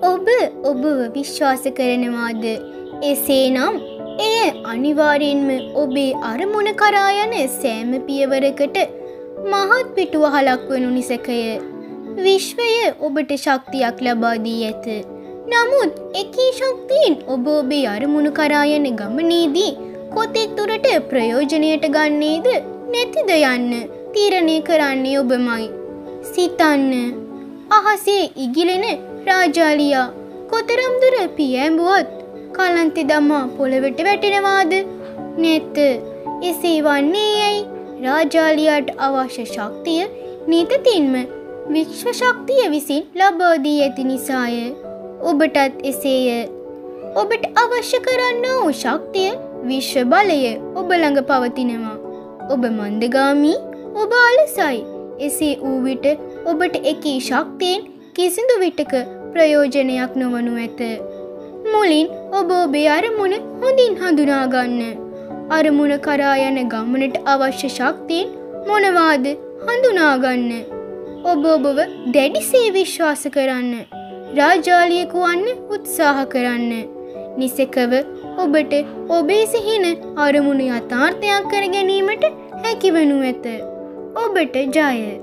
ඔබ ඔබව විශ්වාස කරනවාද? එසේනම් එය අනිවාර්යෙන්ම ඔබේ අරමුණ කරා යන සෑම පියවරකට මහත් පිටුවහලක් වනු නිසැකය. විශ්වය ඔබට ශක්තියක් ලබා දී ඇත. නමුත් එකී ශක්තියෙන් ඔබ ඔබේ අරමුණු කරා යන ගමනේදී කොතෙක් දුරට ප්‍රයෝජනයට ගන්නේද නැතිද යන්න තීරණය කරන්නේ ඔබමයි. සිතන්න. අහසේ ඉගිලෙන රාජාලියා කොතරම් දුර පියෑඹුවත් කලන්තේ දමා පොළවට වැටෙනවාද? නැත. එසේ වන්නේ ඇයි? රාජාලියාට අවශ්‍ය ශක්තිය නිතින්ම විශ්ව ශක්තිය විසින් ලබා දී ඇති නිසාය. ඔබටත් එසේය. ඔබට අවශ්‍ය කරන්නා වූ ශක්තිය විශ්ව බලය ඔබ ළඟ පවතිනවා. ඔබ මන්දගාමී, ඔබ අලසයි. එසේ වූ විට ඔබට එකී ශක්තියෙන් කිසිදු විටක ප්‍රයෝජනයක් නොවනු ඇත. මුලින් ඔබ ඔබේ අරමුණ හොඳින් හඳුනා ගන්න. අරමුණ කරා යන ගමනට අවශ්‍ය ශක්තියෙන් මොනවාද හඳුනා ගන්න. ඔබ ඔබව දැඩිසේ විශ්වාස කරන්න. රාජාලියෙකු වන්න උත්සාහ කරන්න. නිසකව ඔබට ඔබේ සිහින අරමුණු යථාර්ථයක් කර ගැනීමට හැකිවනු ඇත. ඔබට ජය.